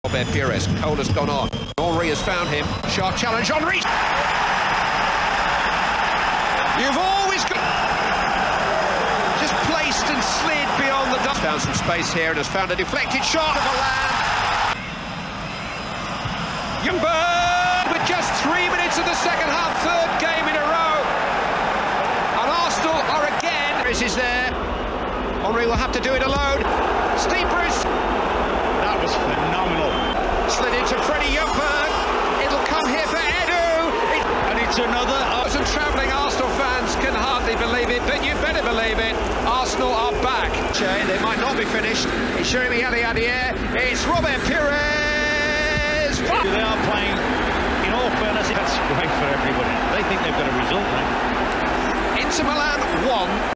Robert Pires, Cole has gone on. Henry has found him. Sharp challenge, Henry! You've always got... Just placed and slid beyond the dust. Down some space here and has found a deflected shot of Milan. Youngberg with just 3 minutes of the second half, third game in a row. And Arsenal are again... This is there. Henry will have to do it alone. Steepers. That was phenomenal. Slid into Freddie Youngberg. It'll come here for Edu. And it's another... Some travelling Arsenal fans can hardly believe it, but you better believe it. Arsenal are back. They might not be finished. It's Jeremy Aliadier. It's Robert Pires. They are playing, in all fairness, that's great for everybody. They think they've got a result now. Inter Milan 1.